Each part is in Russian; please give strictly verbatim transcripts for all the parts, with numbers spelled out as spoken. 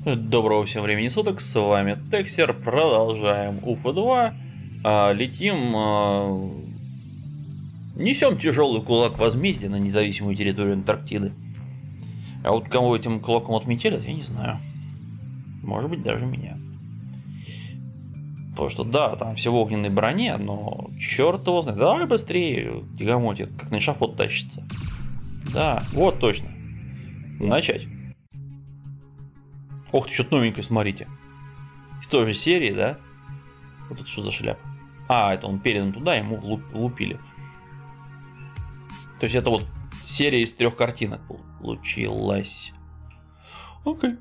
Доброго всем времени суток, с вами Тексер, продолжаем Уфа два, а, летим, а, несем тяжелый кулак возмездия на независимую территорию Антарктиды. А вот кого этим кулаком отметили, я не знаю. Может быть, даже меня. Потому что да, там все в огненной броне, но черт его знает. Давай быстрее, тягомотит, как на эшафот тащится. Да, вот точно. Начать. Ох ты, что-то новенькое, смотрите. Из той же серии, да? Вот это что за шляпа? А, это он передан туда, ему влупили. То есть это вот серия из трех картинок получилась. Окей.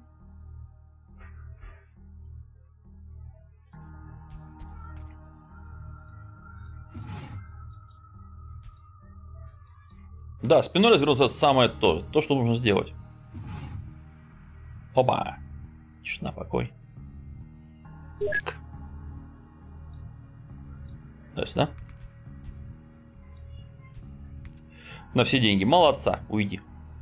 Да, спиной развернуться — это самое то, то, что нужно сделать. Опа. Тишина, покой. Так. Да, сюда. На все деньги. Молодца. Уйди.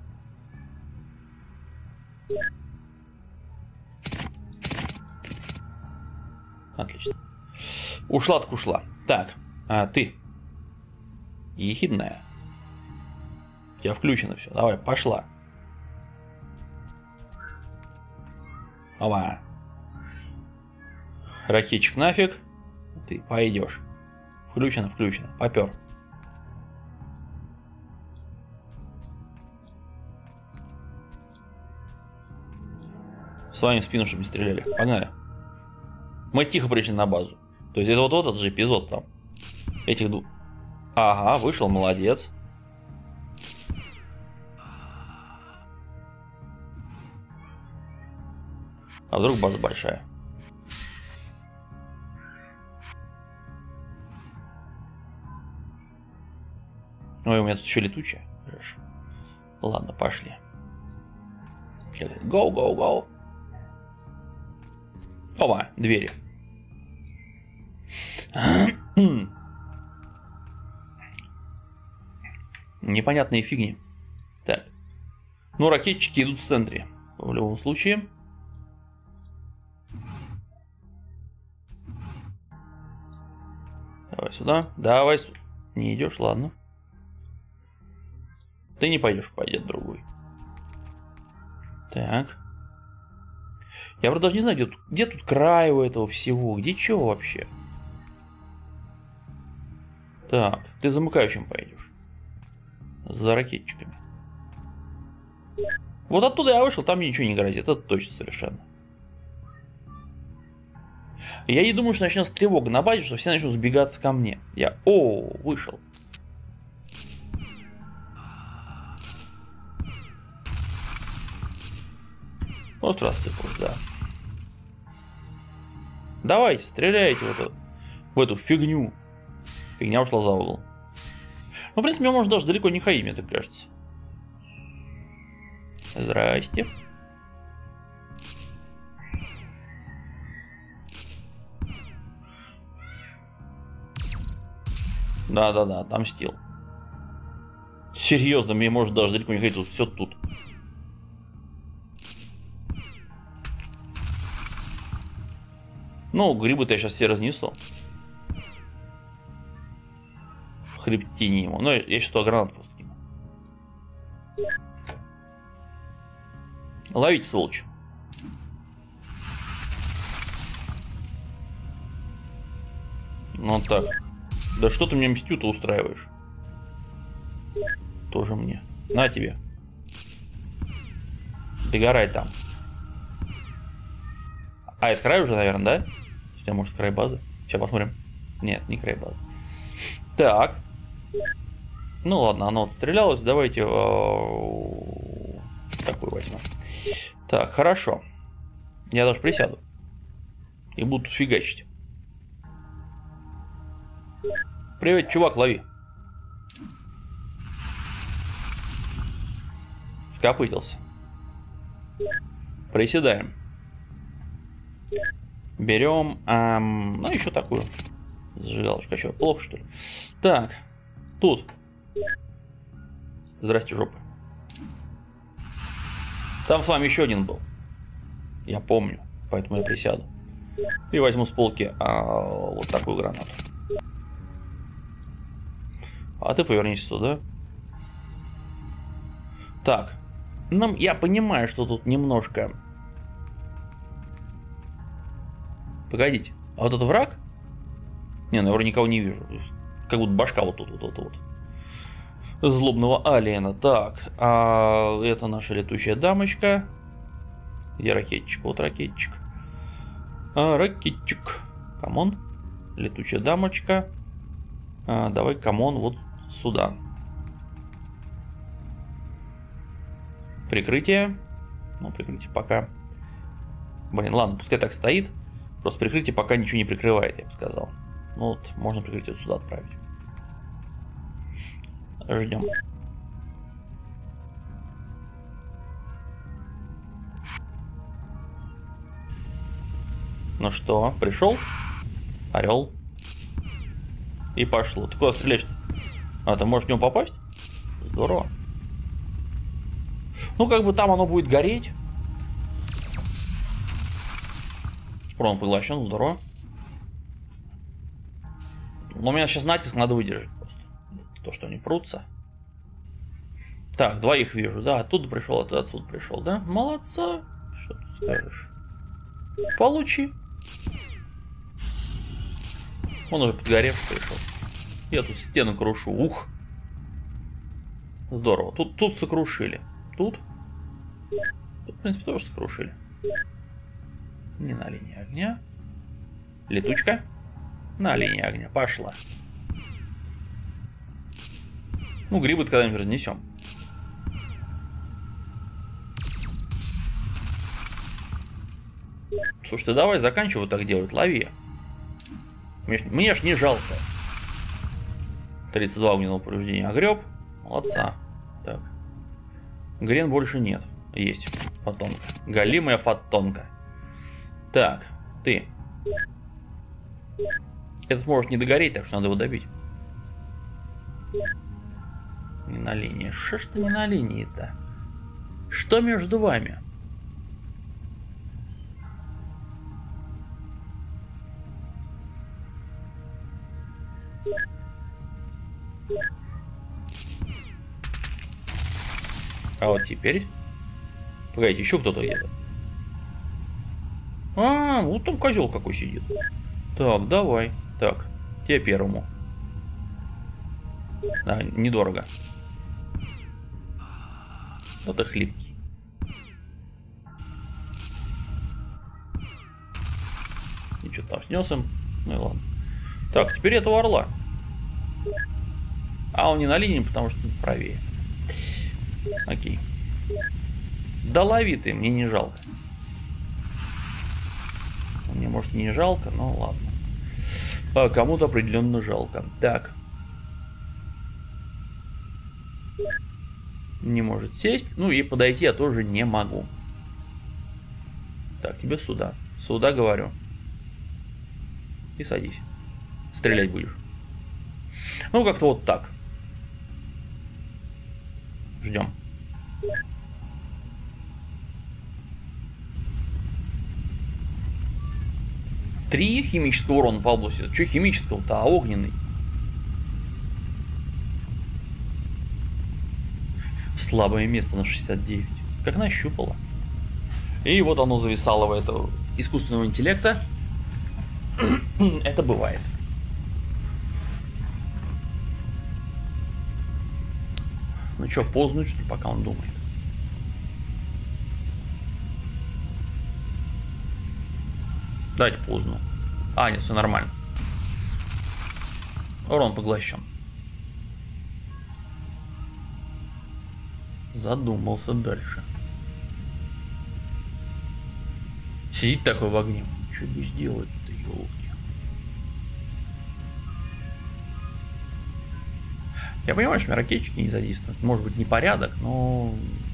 Отлично. Ушла так ушла. Так. А ты. Ехидная. У тебя включено все. Давай, пошла. Ова. Ракетчик нафиг. Ты пойдешь. Включено, включено. Попер. С вами в спину, чтобы не стреляли. Погнали. Мы тихо пришли на базу. То есть это вот этот же эпизод там. Этих двух. Ага, вышел, молодец. А вдруг база большая? Ой, у меня тут еще летучая. Хорошо. Ладно, пошли. Go, go, go. Опа, двери. Непонятные фигни. Так. Ну, ракетчики идут в центре. В любом случае. Давай сюда. Давай сюда. Не идешь, ладно. Ты не пойдешь, пойдет другой. Так. Я правда даже не знаю, где тут, где тут край у этого всего. Где что вообще? Так, ты замыкающим пойдешь. За ракетчиками. Вот оттуда я вышел, там мне ничего не грозит. Это точно совершенно. Я не думаю, что начнется тревога на базе, что все начнут сбегаться ко мне. Я, о, вышел. Вот рассыпалось, да. Давайте, стреляйте в эту, в эту фигню. Фигня ушла за угол. Ну, в принципе, может даже далеко не ходить, мне так кажется. Здрасте. Да-да-да, отомстил. Серьезно, мне может даже далеко не ходить, тут все тут. Ну, грибы-то я сейчас все разнесу. В хребтине ему. Но я сейчас туда гранат просто кину. Ловите, сволочь. Ну так. Да что ты мне мстью-то устраиваешь? Тоже мне. На тебе. Догорай там. А, это край уже, наверное, да? У тебя может край базы? Сейчас посмотрим. Нет, не край базы. Так. Ну ладно, оно отстрелялось. Давайте э, такую возьмем. Так, хорошо. Я даже присяду. И буду фигачить. Привет, чувак, лови. Скопытился. Приседаем. Берем, эм, ну еще такую зажигалочку. Еще плохо, что ли? Так, тут. Здрасте, жопы. Там с вами еще один был. Я помню. Поэтому я присяду. И возьму с полки а, вот такую гранату. А ты повернись туда. Так. Ну, я понимаю, что тут немножко... Погодите. А вот этот враг? Не, ну я вроде никого не вижу. Как будто башка вот тут, вот, вот, вот. Злобного алиена. Так. А это наша летучая дамочка. Где ракетчик? Вот ракетчик. А, ракетчик. Камон. Летучая дамочка. А, давай, камон, вот сюда. Прикрытие. Ну, прикрытие пока. Блин, ладно, пускай так стоит. Просто прикрытие пока ничего не прикрывает, я бы сказал. Ну вот, можно прикрытие вот сюда отправить. Ждем. Ну что, пришел? Орел. И пошло. Ты куда стреляешь-то? А, ты можешь в него попасть? Здорово. Ну, как бы там оно будет гореть. Урон поглощен, здорово. Но у меня сейчас натиск надо выдержать просто. То, что они прутся. Так, двоих вижу, да. Оттуда пришел, а ты отсюда пришел, да? Молодца. Что ты скажешь? Получи. Он уже подгоревший пришел. Я тут стену крушу. Ух. Здорово. Тут, тут сокрушили. Тут? Тут, в принципе, тоже сокрушили. Не на линии огня. Летучка. На линии огня. Пошла. Ну, грибы когда-нибудь разнесем. Слушай, ты давай заканчивай так делать. Лови. Мне ж, мне ж не жалко. тридцать два огненного повреждения. Огреб. Молодца. Так. Грен больше нет. Есть. Фотонка. Голимая фотонка. Так. Ты. Этот может не догореть, так что надо его добить. Не на линии. Что ж ты не на линии-то? Что между вами? А вот теперь... Погодите, еще кто-то где-то. А, вот там козел какой сидит. Так, давай. Так, тебе первому. Да, недорого. Вот и хлипкий. Ничего там снес им. Ну и ладно. Так, теперь этого орла. А он не на линии, потому что правее. Окей. Да лови ты, мне не жалко. Мне, может, не жалко, но ладно. А кому-то определенно жалко. Так. Не может сесть. Ну и подойти я тоже не могу. Так, тебе сюда. Сюда, говорю. И садись. Стрелять будешь. Ну, как-то вот так. Ждем. Три химического урона по области. Что химического-то, а огненный? В слабое место на шестьдесят девять. Как нащупало. И вот оно зависало в этого искусственного интеллекта. Это бывает. Ну что, поздно, что ли, пока он думает. Дайте поздно. А, нет, все нормально. Урон поглощен. Задумался дальше. Сидит такой в огне. Что бы сделать-то, елки. Я понимаю, что ракетчики не задействуют. Может быть, непорядок, но...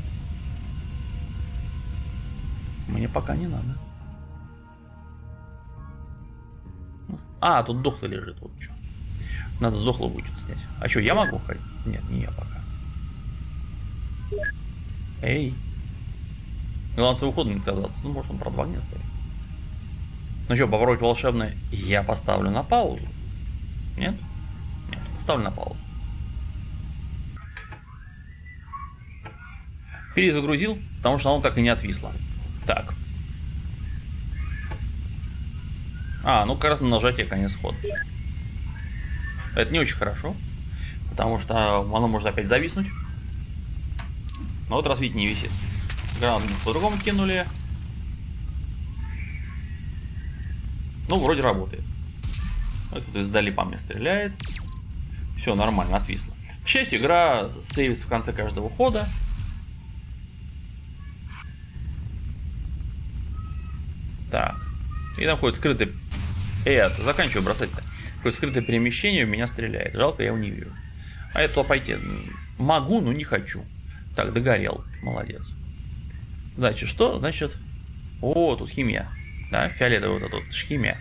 Мне пока не надо. А, тут дохлый лежит, вот что. Надо с дохлого будет что-то снять. А что, я могу ходить? Нет, не я пока. Эй. Главное, с выхода не отказаться. Ну, может, он, правда, в огне стоит. Ну что, попробовать волшебное? Я поставлю на паузу. Нет? Нет, поставлю на паузу. Перезагрузил, потому что оно так и не отвисло. Так. А, ну как раз на нажатие конец хода. Это не очень хорошо, потому что оно может опять зависнуть. Но вот раз, видите, не висит. Гранату по-другому кинули. Ну, вроде работает. Кто-то издали по мне стреляет. Все нормально, отвисло. К счастью, игра сейвится в конце каждого хода. Так. И там какое-то скрытое... Э, заканчиваю бросать-то. Какое-то скрытое перемещение в меня стреляет. Жалко, я его не вижу. А я туда пойти могу, но не хочу. Так, догорел. Молодец. Значит, что? Значит... О, тут химия. Да, фиолетовая вот эта вот химия.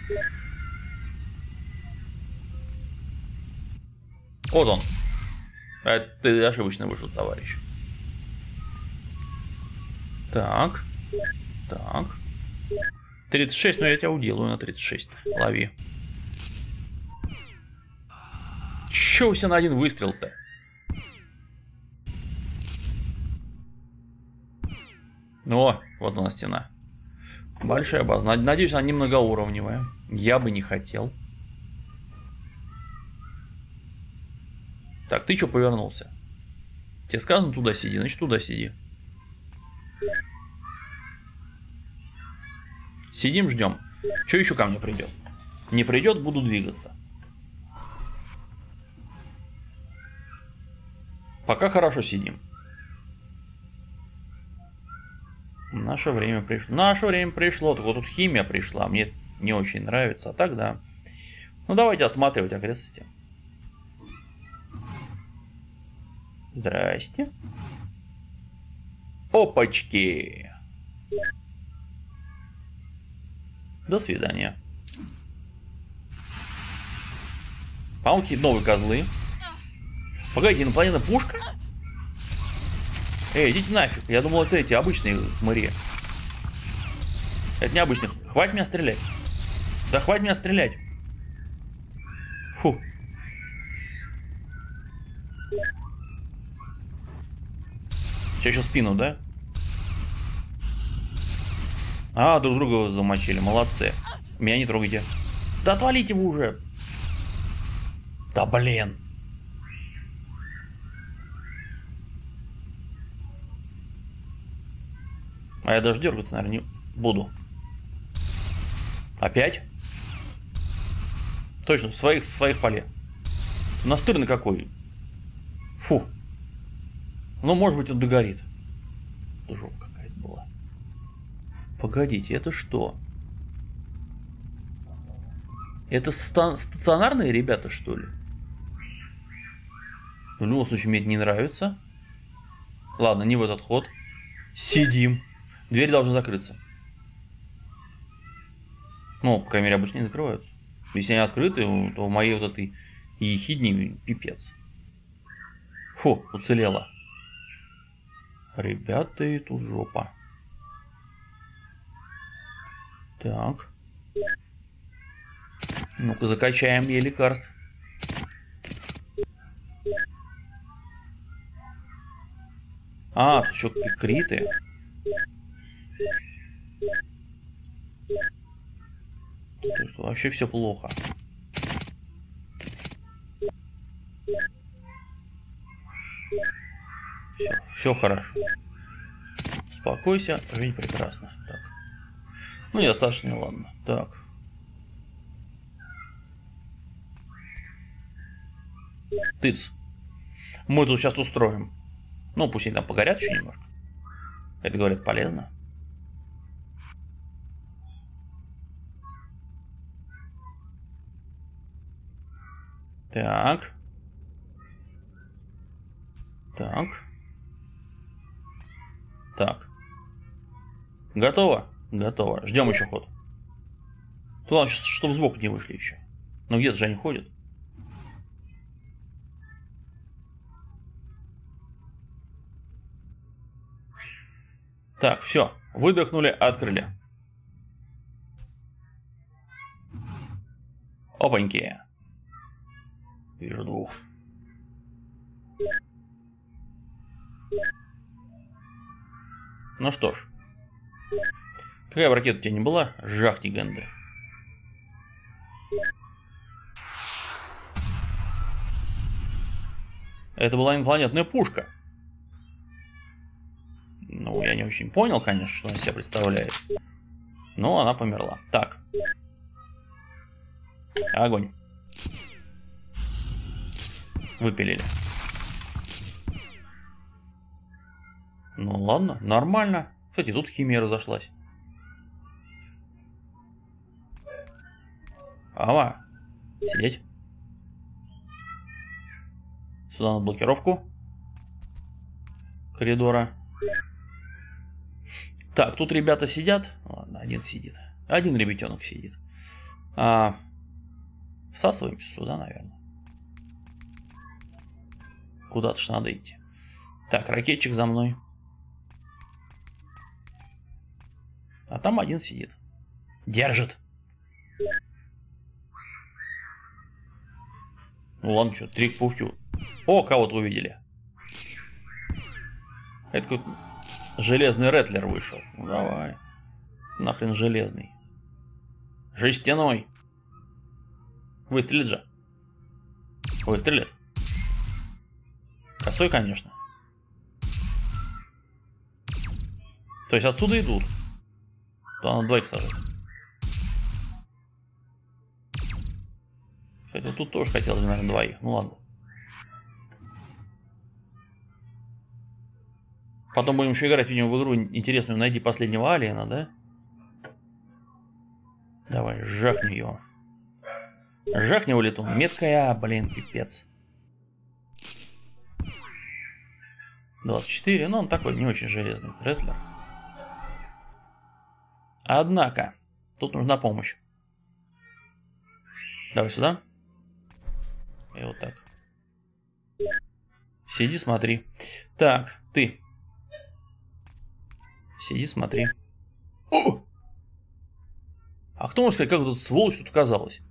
Вот он. Это ты ошибочно вышел, товарищ. Так. Так. тридцать шесть, но я тебя уделаю на тридцать шесть. Лови. Чё все на один выстрел-то? О, вот она стена. Большая база. Надеюсь, она не многоуровневая. Я бы не хотел. Так, ты что повернулся? Тебе сказано туда сиди, значит туда сиди. Сидим, ждем. Что еще ко мне придет? Не придет, буду двигаться. Пока хорошо сидим. Наше время пришло. Наше время пришло. Так вот тут химия пришла. Мне не очень нравится. А так да. Ну давайте осматривать окрестности. Здрасте. Опачки. До свидания. По-моему, какие-то новые козлы. Погодите, инопланетная пушка? Эй, идите нафиг. Я думал, это эти обычные хмыри. Это не обычных. Хватит меня стрелять. Да хватит меня стрелять. Фу. Сейчас еще спину, да? А, друг друга замочили. Молодцы. Меня не трогайте. Да отвалите вы уже. Да блин. А я даже дергаться, наверное, не буду. Опять? Точно, в своих, в своих поле. Настырный какой. Фу. Ну, может быть, он догорит. Это жопа какая-то была. Погодите, это что? Это ста стационарные ребята, что ли? В любом случае, мне это не нравится. Ладно, не в этот ход. Сидим. Дверь должна закрыться. Ну, по крайней мере, обычно не закрываются. Если они открыты, то в моей вот этой ехидне пипец. Фу, уцелела. Ребята, и тут жопа. Так. Ну-ка, закачаем ей лекарств. А, тут еще криты. То есть вообще все плохо. Все, все хорошо. Успокойся, жизнь прекрасна. Так. Ну, недостаточно, ладно. Так. Тыц. Мы тут сейчас устроим. Ну, пусть они там погорят еще немножко. Это, говорят, полезно. Так. Так. Так. Готово? Готово. Ждем еще ход. Туда, чтобы сбоку не вышли еще. Ну где-то же они ходят. Так, все. Выдохнули, открыли. Опаньки. Вижу двух. Ну что ж. Какая бы ракета у тебя не была, жахни Гэндальф. Это была инопланетная пушка. Ну, я не очень понял, конечно, что она себя представляет. Но она померла. Так. Огонь. Выпилили. Ну ладно, нормально. Кстати, тут химия разошлась. Ава. Сидеть. Сюда на блокировку коридора. Так, тут ребята сидят. Ладно, один сидит. Один ребятенок сидит. А, всасываемся сюда, наверное. Куда-то ж надо идти. Так, ракетчик за мной. А там один сидит. Держит. Ну ладно, что, три пушки. О, кого-то увидели. Это какой-то железный Ретлер вышел. Ну давай. Нахрен железный. Жестяной. Выстрелит же. Выстрелит. Косой, конечно. То есть отсюда идут. То на двоих сажать. Кстати, вот тут тоже хотелось бы, наверное, двоих. Ну ладно. Потом будем еще играть, видимо, в игру интересную. Найди последнего алиена, да? Давай, жахни его. Жахни его летун. Меткая, блин, пипец. двадцать четыре, ну он такой не очень железный. Ретлер. Однако, тут нужна помощь. Давай сюда. И вот так. Сиди, смотри. Так, ты. Сиди, смотри. О! А кто может сказать, как тут сволочь тут оказалась?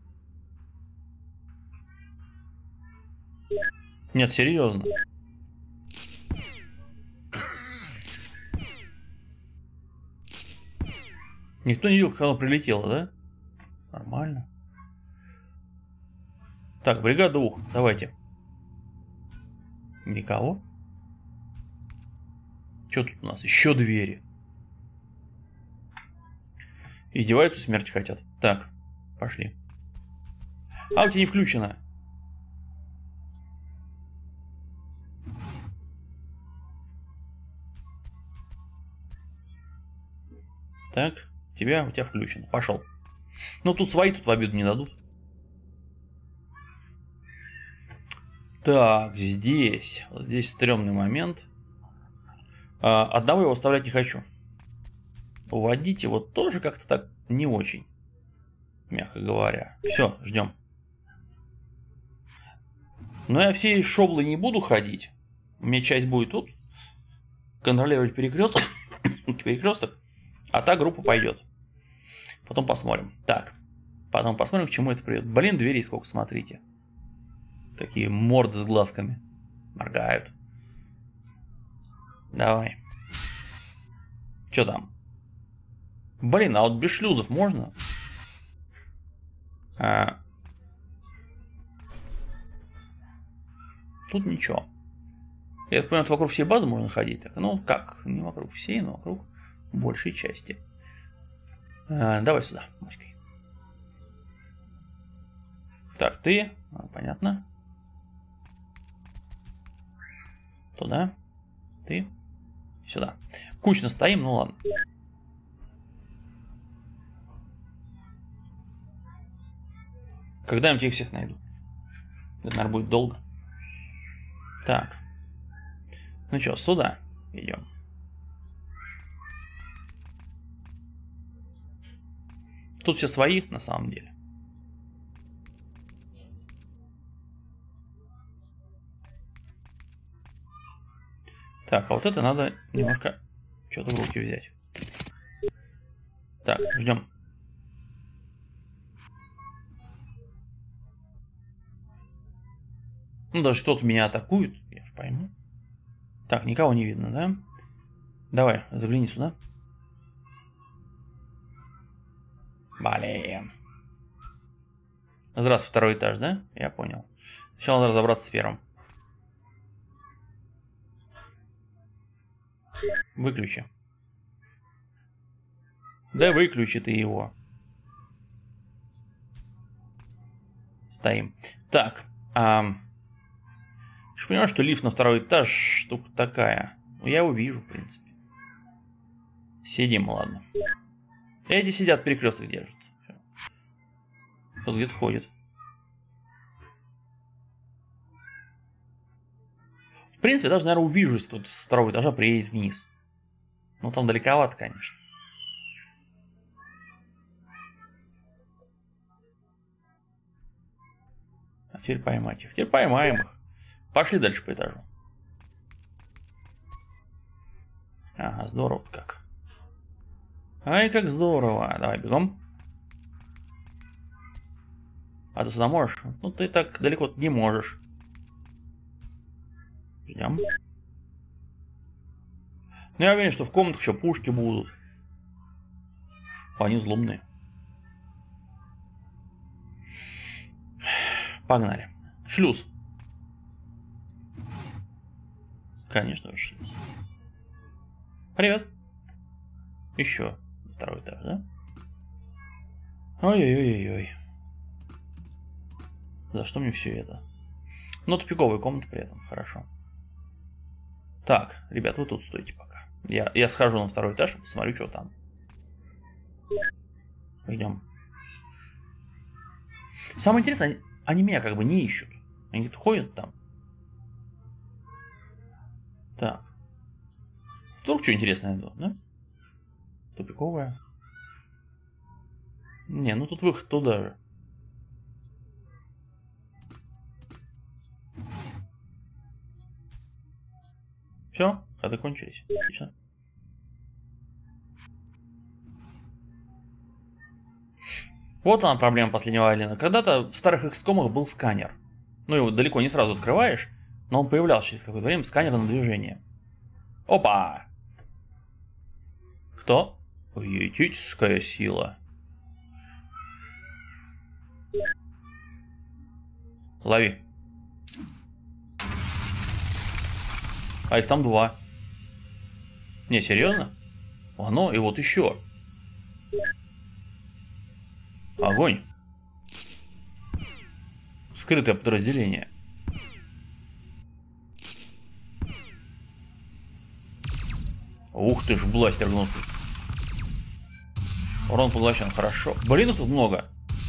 Нет, серьезно. Никто не видел, как оно прилетело, да? Нормально. Так, бригада двух. Давайте. Никого. Что тут у нас? Еще двери. Издеваются, смерти хотят. Так, пошли. А у тебя не включено. Так, тебя, у тебя включено. Пошел. Ну тут свои тут в обиду не дадут. Так, здесь. Вот здесь стрёмный момент. А, одного его оставлять не хочу. Уводить его тоже как-то так не очень. Мягко говоря. Все, ждем. Но я всей шоблы не буду ходить. У меня часть будет тут. Контролировать перекресток. перекресток. А та группа пойдет. Потом посмотрим. Так. Потом посмотрим, к чему это приведет. Блин, дверей сколько, смотрите. Такие морды с глазками. Моргают. Давай. Что там? Блин, а вот без шлюзов можно? А... Тут ничего. Я так понимаю, вокруг всей базы можно ходить. Так, ну как? Не вокруг всей, но вокруг большей части. А, давай сюда, мочкой. Так, ты. А, понятно. Туда. Ты. Сюда. Кучно стоим, ну ладно. Когда-нибудь их всех найду. Это, наверное, будет долго. Так. Ну что, сюда идем. Тут все свои, на самом деле. Так, а вот это надо немножко что-то в руки взять. Так, ждем. Ну, даже кто-то меня атакует, я же пойму. Так, никого не видно, да? Давай, загляни сюда. Блин. Здравствуй, второй этаж, да? Я понял. Сначала надо разобраться с первым. Выключи. Да выключи ты его. Стоим. Так. А... Я понимаю, что лифт на второй этаж штука такая. Ну, я его вижу, в принципе. Сидим, ладно. Эти сидят, перекресток держат. Кто-то где-то ходит. В принципе, даже, наверное, увижу, если тут с второго этажа приедет вниз. Ну, там далековато, конечно. А теперь поймать их. Теперь поймаем их. Пошли дальше по этажу. Ага, здорово как. Ай, как здорово. Давай, бегом. А ты сюда можешь? Ну, ты так далеко не можешь. Ждем. Ну, я уверен, что в комнатах еще пушки будут. Они злобные. Погнали. Шлюз. Конечно же, шлюз. Привет. Еще второй этаж, да? Ой-ой-ой-ой. За что мне все это? Ну, тупиковая комната при этом, хорошо. Так, ребят, вы тут стойте пока. Я, я схожу на второй этаж и посмотрю, что там. Ждем. Самое интересное, они, они меня как бы не ищут. Они где-то ходят там. Так. Вдруг что интересное найду, да? Тупиковая. Не, ну тут выход туда же. Все, ходы кончились. Отлично. Вот она проблема последнего Алина. Когда-то в старых икс комах был сканер. Ну его далеко не сразу открываешь, но он появлялся через какое-то время, сканер на движение. Опа! Кто? Поэтическая сила. Лови. А их там два. Не, серьезно? Оно, и вот еще. Огонь. Скрытое подразделение. Ух ты ж, бластер гнусный. Урон поглощен, хорошо. Блин, их тут много.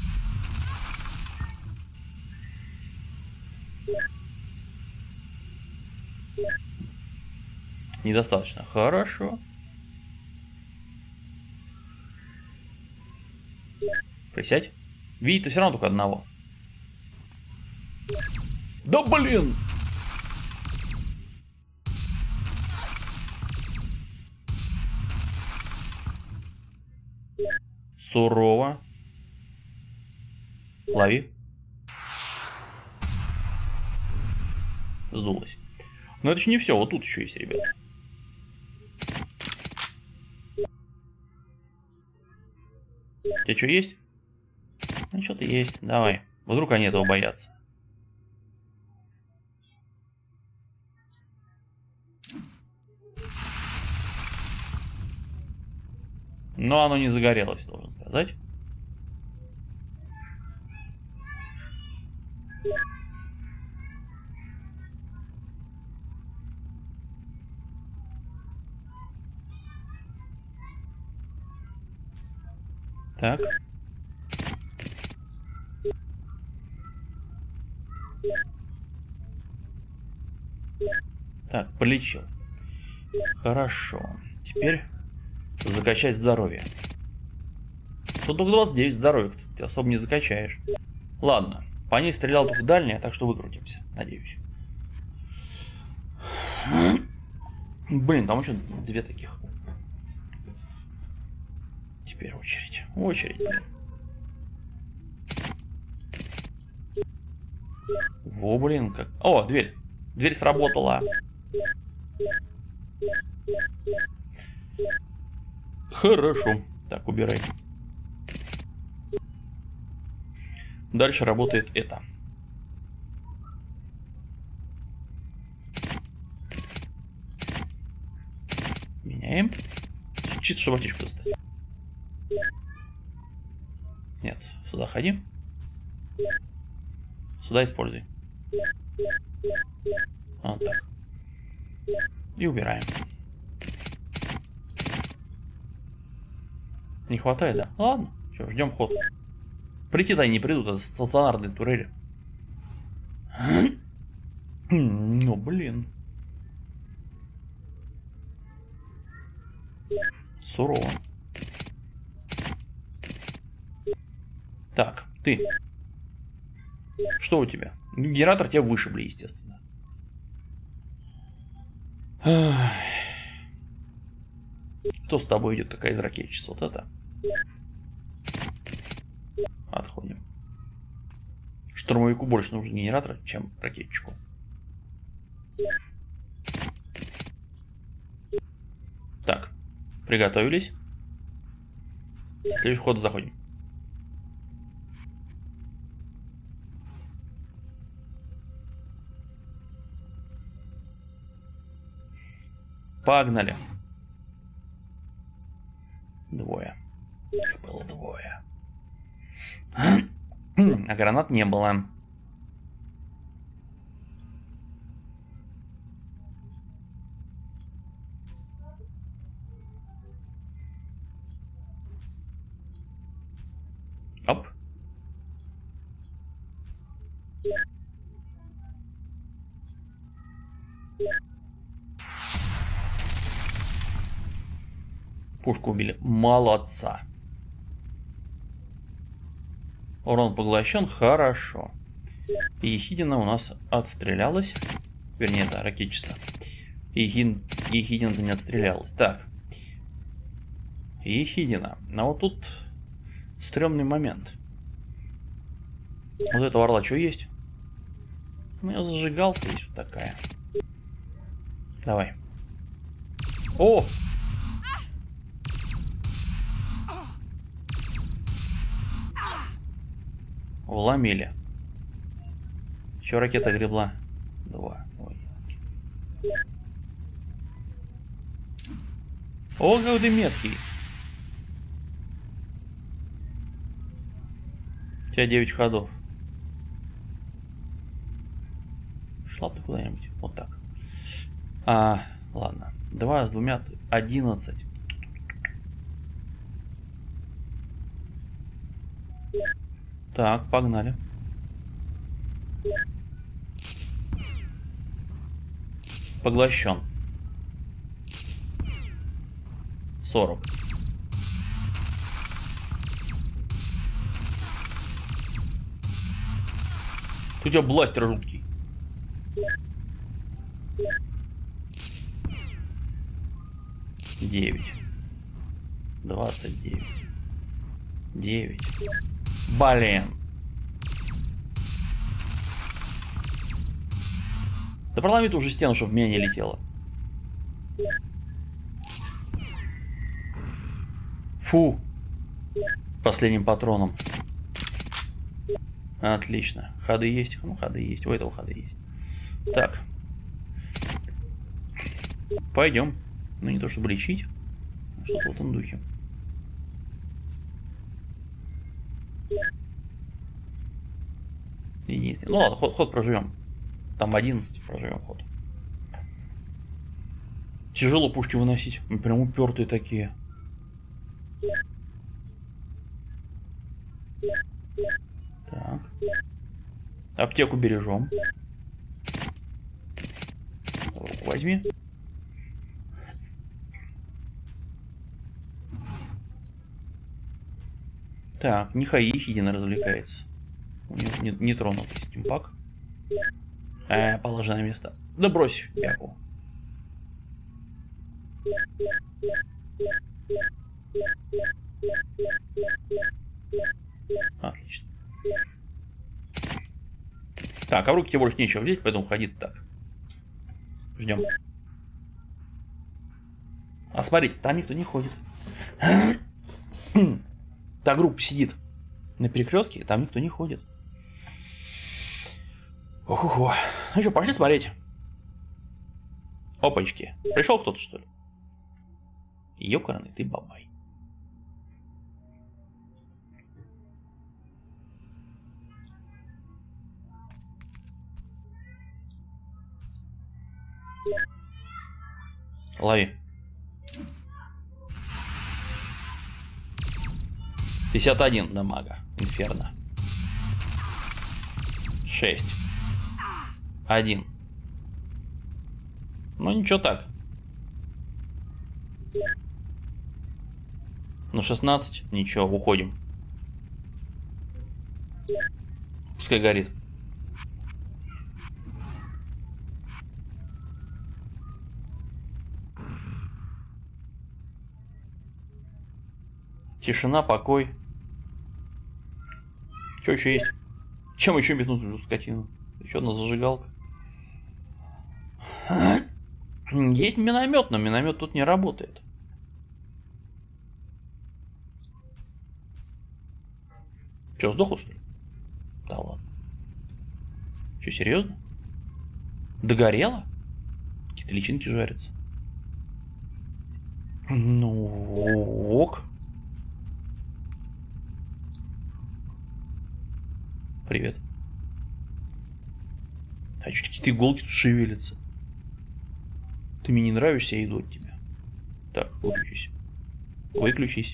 Недостаточно. Хорошо. Присядь. Видит-то все равно только одного. Да блин! Сурово. Лови. Сдулось. Но это еще не все. Вот тут еще есть, ребята. У тебя что есть? Ну, что-то есть. Давай. Вдруг они этого боятся. Но оно не загорелось, должен сказать. Так. Так, полечил. Хорошо. Теперь закачать здоровье. Тут только двадцать девять здоровья, ты особо не закачаешь. Ладно, по ней стрелял только дальняя, так что выкрутимся, надеюсь. Блин, там еще две таких. Теперь очередь. Очередь, блин. Во, блин, как... О, дверь. Дверь сработала. Хорошо. Так, убирай. Дальше работает это. Меняем. Чисто, чтобы птичку достать. Нет, сюда ходи. Сюда используй. Вот так. И убираем. Не хватает, да? Ладно, что, ждем ход. Прийти-то они не придут, это стационарные турели. Ну, блин. Сурово. Так, ты. Что у тебя? Генератор тебя вышибли, естественно. Кто с тобой идет? Какая из ракетчиц? Вот это. Отходим. Штурмовику больше нужен генератор, чем ракетчику. Так, приготовились. Следующий ход заходим. Погнали. Двое. Их было двое. А гранат не было. Оп. Пушку убили. Молодца. Урон поглощен. Хорошо. И Ехидина у нас отстрелялась. Вернее, это ракетчица. Ехин... Ехидина-то не отстрелялась. Так. Ехидина. А вот тут стрёмный момент. Вот этого орла что есть? У меня зажигалка есть вот такая. Давай. О! Вломили. Еще ракета гребла. Два. Ой. О, какой ты меткий. У тебя девять ходов. Шла бы ты куда-нибудь. Вот так. А, ладно. Два с двумя. Одиннадцать. Так, погнали. Поглощен. сорок. У тебя бластер жуткий. девять. двадцать девять. девять. Блин. Да проломи ты уже стену, чтобы в меня не летело. Фу. Последним патроном. Отлично. Ходы есть? Ну, ходы есть. У этого ходы есть. Так. Пойдем. Ну, не то чтобы лечить. Что-то в этом духе. Единственное. Ну ладно, ход, ход проживем. Там одиннадцать проживем ход. Тяжело пушки выносить. Прям упертые такие. Так. Аптеку бережем. Руку возьми. Так, нехай Ехидина развлекается. У него не, не тронутый стимпак. Э, положи на место. Да брось бяку. Отлично. Так, а в руки тебе больше нечего взять, поэтому ходи так. Ждем. А смотрите, там никто не ходит. Та группа сидит на перекрестке, там никто не ходит. Ох-охо. Ну что, пошли смотреть. Опачки. Пришел кто-то, что ли? Ёкарный ты бабай. Лови. пятьдесят один дамага. Инферно. шесть. один. Ну ничего так. Ну шестнадцать. Ничего, уходим. Пускай горит. Тишина, покой. Что еще есть? Чем еще метнуть эту скотину? Еще одна зажигалка. Есть миномет, но миномет тут не работает. Че, сдохло, что ли? Да ладно. Че, серьезно? Догорело? Какие-то личинки жарятся. Ну ок. Привет. А чуть какие-то иголки тут шевелятся. Ты мне не нравишься, я иду от тебя. Так, выключись. Выключись.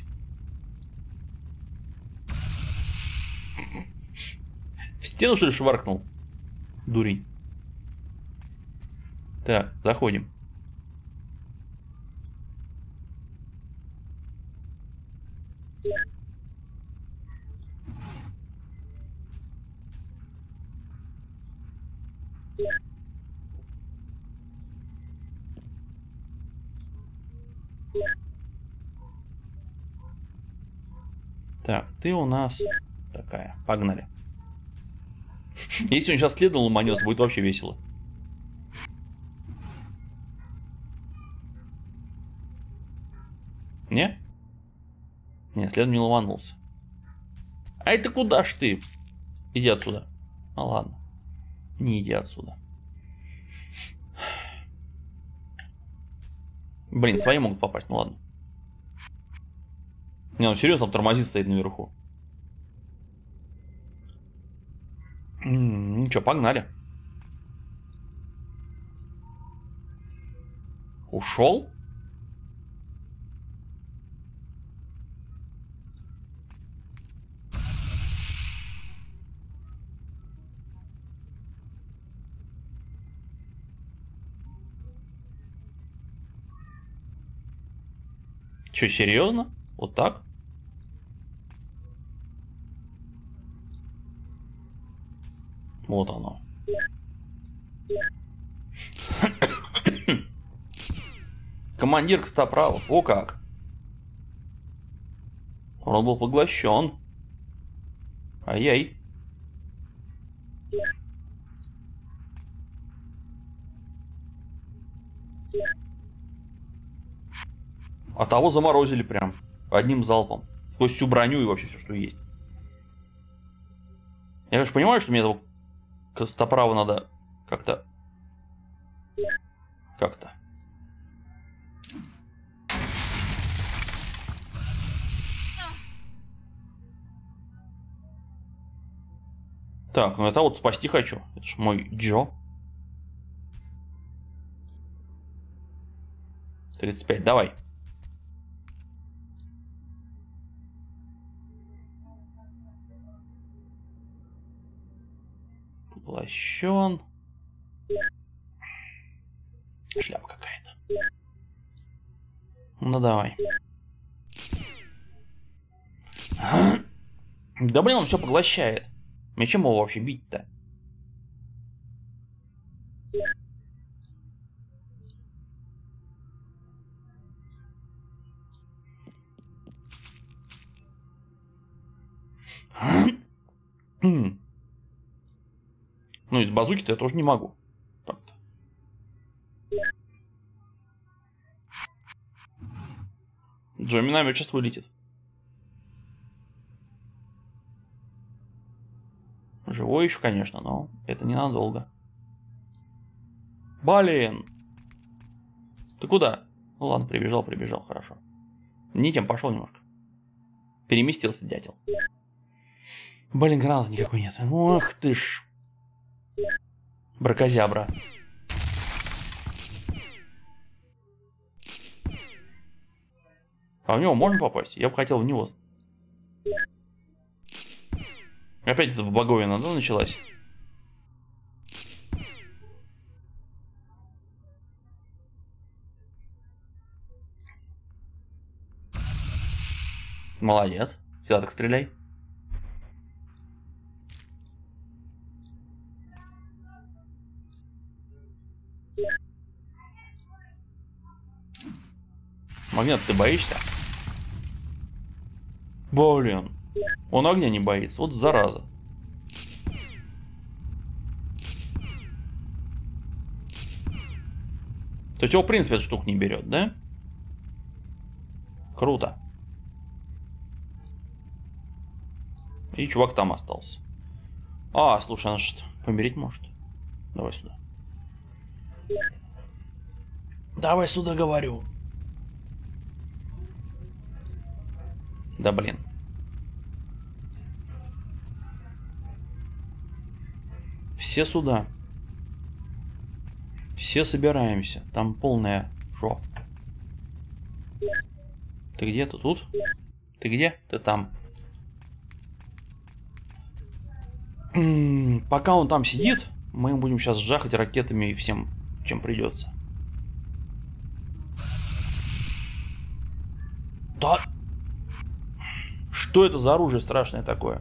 В стену, что ли, шваркнул? Дурень. Так, заходим. Так, ты у нас такая. Погнали. Если он сейчас следом ломанется, будет вообще весело. Не? Не, следом не ломанулся. А это куда ж ты? Иди отсюда. Ну ладно. Не иди отсюда. Блин, свои могут попасть, ну ладно. Не, он серьезно там тормозит, стоит наверху. Ну что, погнали. Ушел? Че, серьезно? Вот так? Вот оно. Командир Костоправов. О как. Он был поглощен. Ай-яй. А того заморозили прям. Одним залпом. Сквозь всю броню и вообще все, что есть. Я же понимаю, что мне этого Костоправа надо как-то... Как-то. Так, ну это вот спасти хочу. Это ж мой Джо. тридцать пять, давай. Поглощен. Шляпа какая-то. Ну давай. Да блин, он все поглощает. Мне чем его вообще бить-то? Ну, из базуки-то я тоже не могу. Так-то. Джо, миномет сейчас вылетит. Живой еще, конечно, но это ненадолго. Блин! Ты куда? Ну ладно, прибежал, прибежал, хорошо. Не тем пошел немножко. Переместился дятел. Блин, граната никакой нет. Ох ты ж. Бракозябра. А в него можно попасть? Я бы хотел в него. Опять эта боговина, да, началась? Молодец. Всегда так стреляй. Магнит, ты боишься? Блин. Он огня не боится. Вот зараза. То есть его, в принципе, эта штука не берет, да? Круто. И чувак там остался. А, слушай, она что, помереть может? Давай сюда. Давай сюда, говорю. Да блин. Все сюда. Все собираемся. Там полная жопа. Ты где? Ты тут? Ты где? Ты там. Пока он там сидит, мы будем сейчас жахать ракетами и всем, чем придется. Да. Что это за оружие страшное такое?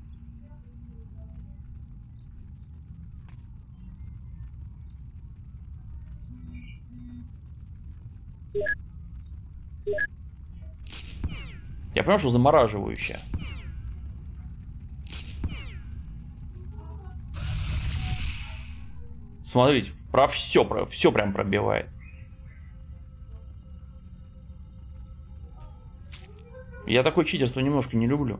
Я понимаю, что замораживающее. Смотрите, про все, про все прям пробивает. Я такое читерство немножко не люблю.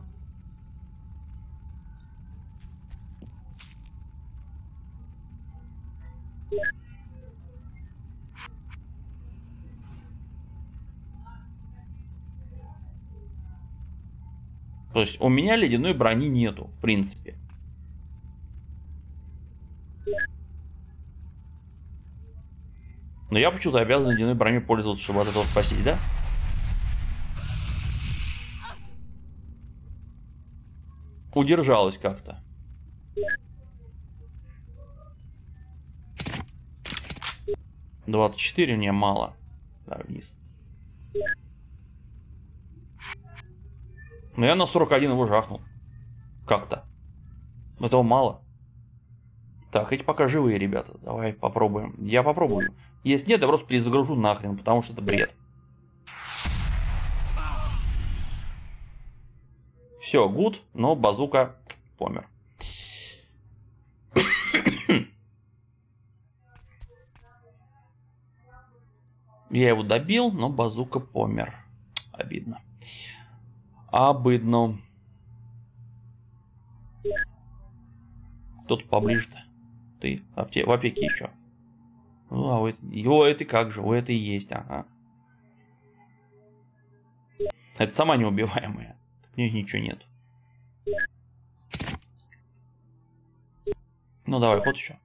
То есть у меня ледяной брони нету, в принципе. Но я почему-то обязан ледяной броней пользоваться, чтобы от этого спасить, да? Удержалась как-то. двадцать четыре мне мало. Да, вниз. Но я на сорок один его жахнул. Как-то. Этого мало. Так, эти пока живые, ребята. Давай попробуем. Я попробую. Если нет, я просто перезагружу нахрен, потому что это бред. Все, гуд, но базука помер. Я его добил, но базука помер. Обидно. Обидно. Кто-то поближе-то. Ты в опеке еще. Ну, а у этой... О, это как же? У этой есть, ага. Это сама неубиваемая. В ней ничего нет. Ну, давай, ход еще.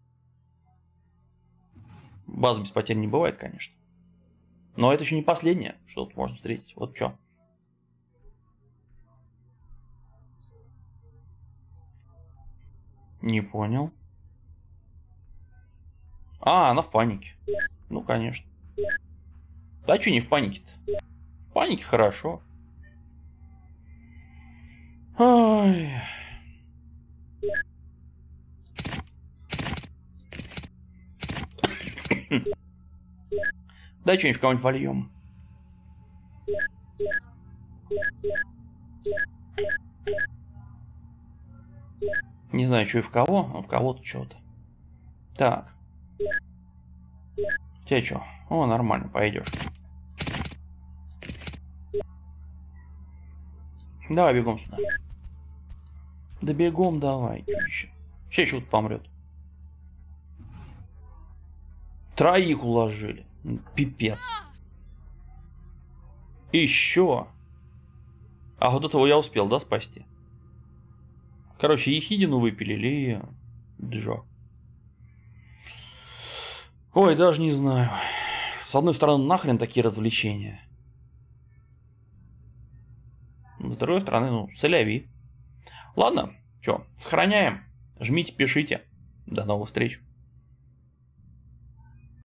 Баз без потерь не бывает, конечно. Но это еще не последнее, что тут можно встретить. Вот что. Не понял. А, она в панике. Ну, конечно. Да что не в панике-то? В панике хорошо. Ой. Дай что-нибудь в кого-нибудь вольем. Не знаю, что и в кого, но в кого-то что-то. Так. Тебе что? О, нормально, пойдешь. Давай бегом сюда. Да бегом давай. Сейчас еще помрет. Троих уложили. Пипец. Еще. А вот этого я успел, да, спасти? Короче, Ехидину выпилили и... Джо. Ой, даже не знаю. С одной стороны, нахрен такие развлечения. С другой стороны, ну, соляви. Ладно, что, сохраняем. Жмите, пишите. До новых встреч.